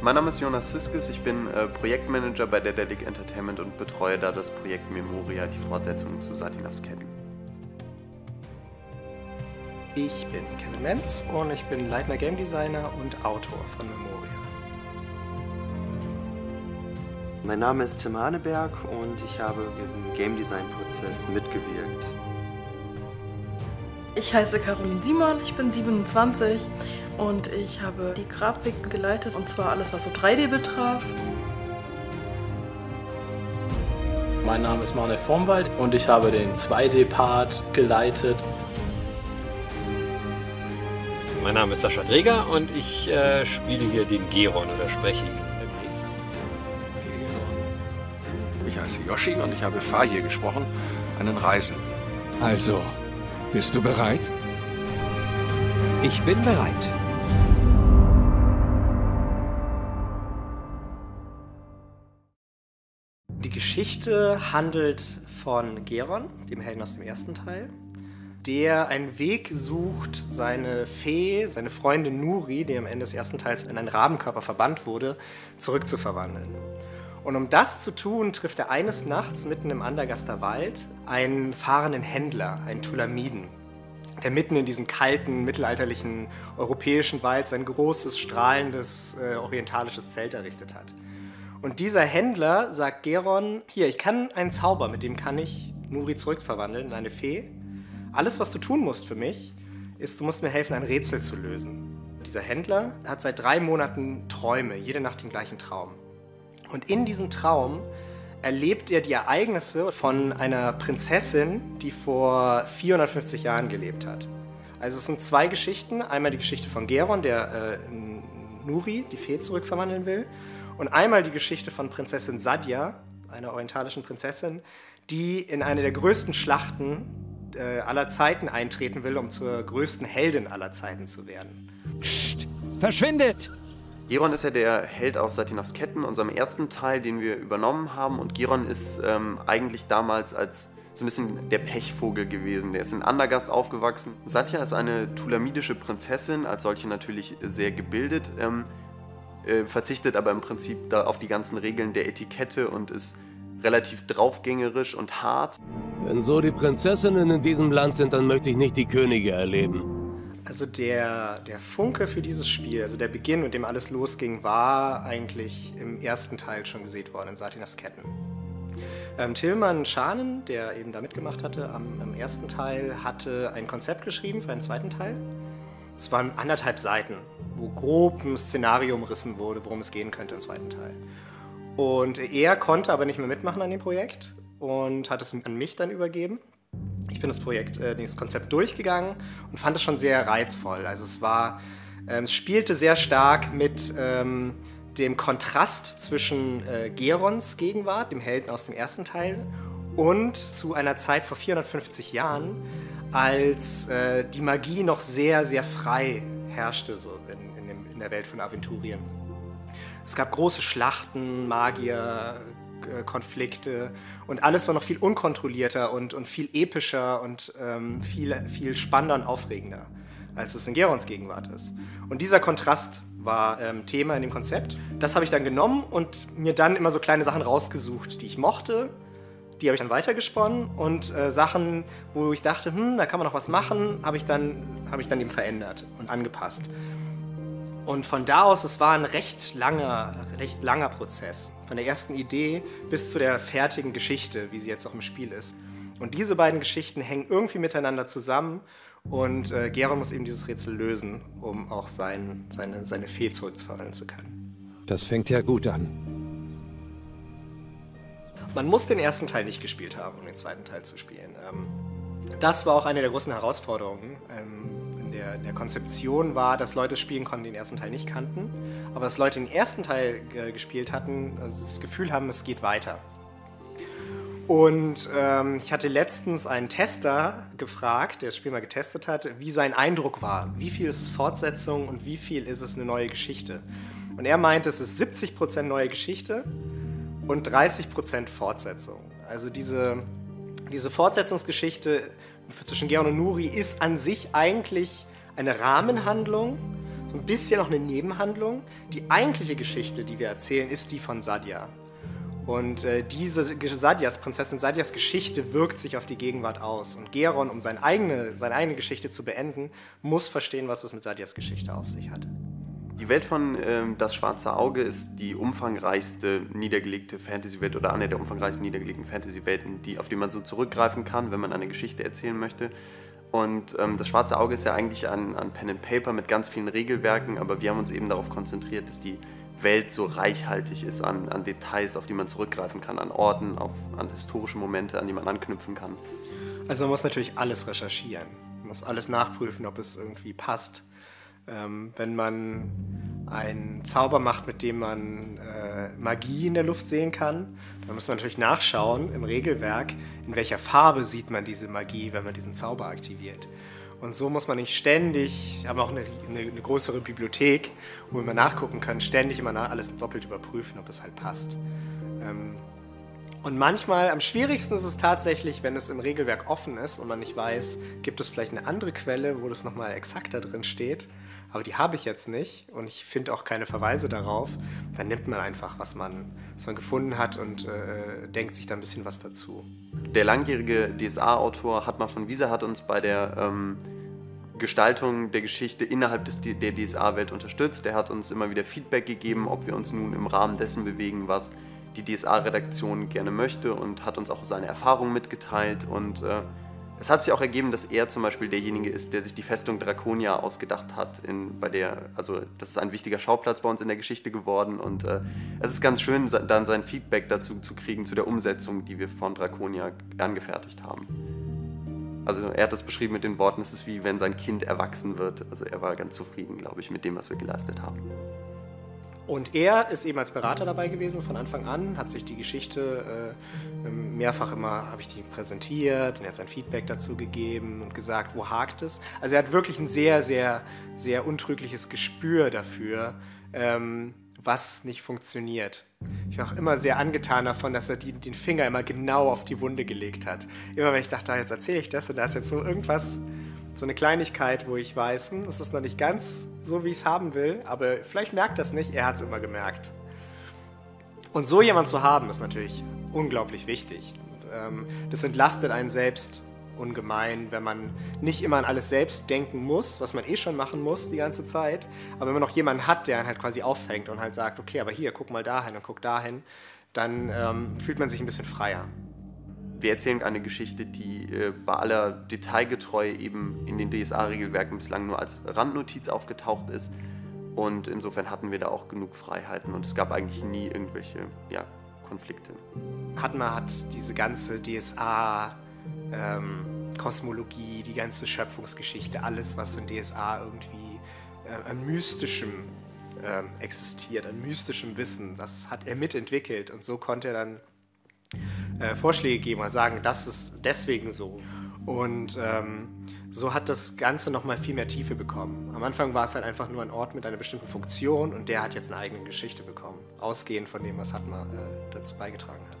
Mein Name ist Jonas Fiskes, ich bin Projektmanager bei Daedalic Entertainment und betreue da das Projekt Memoria, die Fortsetzung zu Satinovs Ketten. Ich bin Kevin Menz und ich bin leitender Game Designer und Autor von Memoria. Mein Name ist Tim Haneberg und ich habe im Game Design Prozess mitgewirkt. Ich heiße Caroline Simon, ich bin 27 und ich habe die Grafik geleitet, und zwar alles, was so 3D betraf. Mein Name ist Manuel Vormwald und ich habe den 2D-Part geleitet. Mein Name ist Sascha Dreger und ich spiele hier den Geron oder spreche ihn. Ich heiße Yoshi und ich habe Fahir gesprochen, einen Reisenden. Also, bist du bereit? Ich bin bereit. Die Geschichte handelt von Geron, dem Helden aus dem ersten Teil, der einen Weg sucht, seine Fee, seine Freundin Nuri, die am Ende des ersten Teils in einen Rabenkörper verbannt wurde, zurückzuverwandeln. Und um das zu tun, trifft er eines Nachts mitten im Andergaster Wald einen fahrenden Händler, einen Thulamiden, der mitten in diesem kalten, mittelalterlichen europäischen Wald sein großes, strahlendes, orientalisches Zelt errichtet hat. Und dieser Händler sagt Geron, hier, ich kann einen Zauber, mit dem kann ich Nuri zurückverwandeln in eine Fee. Alles, was du tun musst für mich, ist, du musst mir helfen, ein Rätsel zu lösen. Dieser Händler hat seit 3 Monaten Träume, jede Nacht den gleichen Traum. Und in diesem Traum erlebt er die Ereignisse von einer Prinzessin, die vor 450 Jahren gelebt hat. Also es sind 2 Geschichten. Einmal die Geschichte von Geron, der Nuri, die Fee, zurückverwandeln will. Und einmal die Geschichte von Prinzessin Sadia, einer orientalischen Prinzessin, die in eine der größten Schlachten aller Zeiten eintreten will, um zur größten Heldin aller Zeiten zu werden. Psst, verschwindet! Geron ist ja der Held aus Satinovs Ketten, unserem ersten Teil, den wir übernommen haben. Und Geron ist eigentlich damals als so ein bisschen der Pechvogel gewesen. Der ist in Andergast aufgewachsen. Satya ist eine thulamidische Prinzessin, als solche natürlich sehr gebildet, verzichtet aber im Prinzip da auf die ganzen Regeln der Etikette und ist relativ draufgängerisch und hart. Wenn so die Prinzessinnen in diesem Land sind, dann möchte ich nicht die Könige erleben. Also der Funke für dieses Spiel, also der Beginn, mit dem alles losging, war eigentlich im ersten Teil schon gesät worden, in Satinovs Ketten. Tilman Schanen, der eben da mitgemacht hatte am ersten Teil, hatte ein Konzept geschrieben für einen zweiten Teil. Es waren 1,5 Seiten, wo grob ein Szenario umrissen wurde, worum es gehen könnte im zweiten Teil. Und er konnte aber nicht mehr mitmachen an dem Projekt und hat es an mich dann übergeben. Ich bin das Konzept durchgegangen und fand es schon sehr reizvoll. Also es spielte sehr stark mit dem Kontrast zwischen Gerons Gegenwart, dem Helden aus dem ersten Teil, und zu einer Zeit vor 450 Jahren, als die Magie noch sehr, sehr frei herrschte so in der Welt von Aventurien. Es gab große Schlachten, Magier, Konflikte und alles war noch viel unkontrollierter und viel epischer und viel spannender und aufregender, als es in Gerons Gegenwart ist. Und dieser Kontrast war Thema in dem Konzept. Das habe ich dann genommen und mir dann immer so kleine Sachen rausgesucht, die ich mochte. Die habe ich dann weitergesponnen und Sachen, wo ich dachte, da kann man noch was machen, habe ich dann eben verändert und angepasst. Und von da aus, es war ein recht langer Prozess. Von der ersten Idee bis zu der fertigen Geschichte, wie sie jetzt auch im Spiel ist. Und diese beiden Geschichten hängen irgendwie miteinander zusammen und Geron muss eben dieses Rätsel lösen, um auch seine Fee zurückverwandeln zu können. Das fängt ja gut an. Man muss den ersten Teil nicht gespielt haben, um den zweiten Teil zu spielen. Das war auch eine der großen Herausforderungen. In der Konzeption war, dass Leute spielen konnten, die den ersten Teil nicht kannten, aber dass Leute den ersten Teil gespielt hatten, also das Gefühl haben, es geht weiter. Und ich hatte letztens einen Tester gefragt, der das Spiel mal getestet hat, wie sein Eindruck war. Wie viel ist es Fortsetzung und wie viel ist es eine neue Geschichte? Und er meinte, es ist 70% neue Geschichte und 30% Fortsetzung. Also diese Fortsetzungsgeschichte zwischen Geron und Nuri ist an sich eigentlich eine Rahmenhandlung, so ein bisschen noch eine Nebenhandlung. Die eigentliche Geschichte, die wir erzählen, ist die von Sadia. Und Prinzessin Sadias Geschichte wirkt sich auf die Gegenwart aus. Und Geron, um seine eigene Geschichte zu beenden, muss verstehen, was es mit Sadias Geschichte auf sich hat. Die Welt von Das Schwarze Auge ist die umfangreichste niedergelegte Fantasy-Welt oder eine der umfangreichsten niedergelegten Fantasy-Welten, auf die man so zurückgreifen kann, wenn man eine Geschichte erzählen möchte. Und Das Schwarze Auge ist ja eigentlich an Pen and Paper mit ganz vielen Regelwerken, aber wir haben uns eben darauf konzentriert, dass die Welt so reichhaltig ist an Details, auf die man zurückgreifen kann, an Orten, an historische Momente, an die man anknüpfen kann. Also man muss natürlich alles recherchieren, man muss alles nachprüfen, ob es irgendwie passt. Wenn man einen Zauber macht, mit dem man Magie in der Luft sehen kann, dann muss man natürlich nachschauen im Regelwerk, in welcher Farbe sieht man diese Magie, wenn man diesen Zauber aktiviert. Und so muss man nicht ständig, haben auch eine größere Bibliothek, wo wir nachgucken können, ständig immer alles doppelt überprüfen, ob es halt passt. Und manchmal, am schwierigsten ist es tatsächlich, wenn es im Regelwerk offen ist und man nicht weiß, gibt es vielleicht eine andere Quelle, wo das nochmal exakter drin steht, aber die habe ich jetzt nicht und ich finde auch keine Verweise darauf, dann nimmt man einfach, was man gefunden hat und denkt sich da ein bisschen was dazu. Der langjährige DSA-Autor Hartmar von Wieser hat uns bei der Gestaltung der Geschichte innerhalb der DSA-Welt unterstützt. Er hat uns immer wieder Feedback gegeben, ob wir uns nun im Rahmen dessen bewegen, was die DSA-Redaktion gerne möchte, und hat uns auch seine Erfahrungen mitgeteilt. Und es hat sich auch ergeben, dass er zum Beispiel derjenige ist, der sich die Festung Draconia ausgedacht hat. Das ist ein wichtiger Schauplatz bei uns in der Geschichte geworden. Und es ist ganz schön, dann sein Feedback dazu zu kriegen, zu der Umsetzung, die wir von Draconia angefertigt haben. Also er hat das beschrieben mit den Worten, es ist wie wenn sein Kind erwachsen wird. Also er war ganz zufrieden, glaube ich, mit dem, was wir geleistet haben. Und er ist eben als Berater dabei gewesen von Anfang an, hat sich die Geschichte mehrfach immer, habe ich die präsentiert, und er hat sein Feedback dazu gegeben und gesagt, wo hakt es. Also er hat wirklich ein sehr, sehr, sehr untrügliches Gespür dafür, was nicht funktioniert. Ich war auch immer sehr angetan davon, dass er den Finger immer genau auf die Wunde gelegt hat. Immer wenn ich dachte, jetzt erzähle ich das und da ist jetzt so irgendwas, so eine Kleinigkeit, wo ich weiß, das ist noch nicht ganz so, wie ich es haben will, aber vielleicht merkt das nicht, er hat es immer gemerkt. Und so jemand zu haben, ist natürlich unglaublich wichtig. Das entlastet einen selbst ungemein, wenn man nicht immer an alles selbst denken muss, was man schon machen muss die ganze Zeit, aber wenn man noch jemanden hat, der einen halt quasi auffängt und halt sagt, okay, aber hier, guck mal dahin und guck dahin, dann fühlt man sich ein bisschen freier. Wir erzählen eine Geschichte, die bei aller Detailgetreue eben in den DSA-Regelwerken bislang nur als Randnotiz aufgetaucht ist, und insofern hatten wir da auch genug Freiheiten und es gab eigentlich nie irgendwelche Konflikte. Hartmar hat diese ganze DSA Kosmologie, die ganze Schöpfungsgeschichte, alles, was in DSA irgendwie an Mystischem existiert, an mystischem Wissen, das hat er mitentwickelt und so konnte er dann Vorschläge geben oder sagen, das ist deswegen so. Und so hat das Ganze nochmal viel mehr Tiefe bekommen. Am Anfang war es halt einfach nur ein Ort mit einer bestimmten Funktion und der hat jetzt eine eigene Geschichte bekommen, ausgehend von dem, was Hartmar dazu beigetragen hat.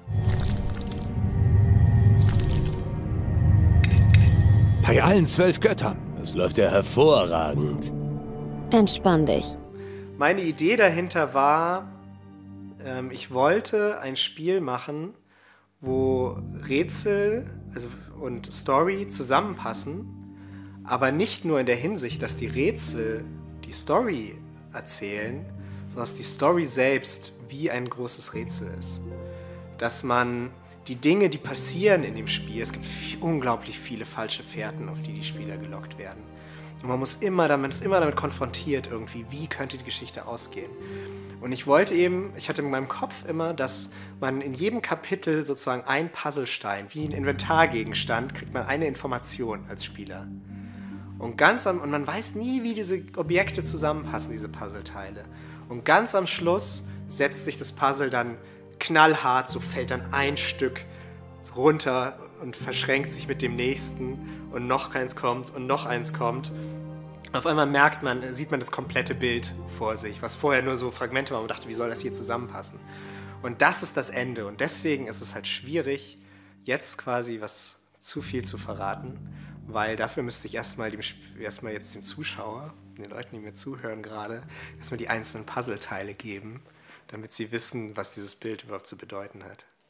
Bei allen 12 Göttern. Das läuft ja hervorragend. Entspann dich. Meine Idee dahinter war, ich wollte ein Spiel machen, wo Rätsel und Story zusammenpassen, aber nicht nur in der Hinsicht, dass die Rätsel die Story erzählen, sondern dass die Story selbst wie ein großes Rätsel ist. Dass man die Dinge, die passieren in dem Spiel, es gibt unglaublich viele falsche Fährten, auf die Spieler gelockt werden. Und man ist immer damit konfrontiert irgendwie, wie könnte die Geschichte ausgehen. Und ich hatte in meinem Kopf immer, dass man in jedem Kapitel sozusagen ein Puzzlestein, wie ein Inventargegenstand, kriegt man eine Information als Spieler. Und man weiß nie, wie diese Objekte zusammenpassen, diese Puzzleteile. Und ganz am Schluss setzt sich das Puzzle dann knallhart, so fällt dann ein Stück runter und verschränkt sich mit dem nächsten und noch eins kommt und noch eins kommt. Auf einmal sieht man das komplette Bild vor sich, was vorher nur so Fragmente war und dachte, wie soll das hier zusammenpassen? Und das ist das Ende und deswegen ist es halt schwierig, jetzt quasi zu viel zu verraten, weil dafür müsste ich erstmal jetzt dem Zuschauer, den Leuten, die mir zuhören gerade, erstmal die einzelnen Puzzleteile geben, damit sie wissen, was dieses Bild überhaupt zu bedeuten hat.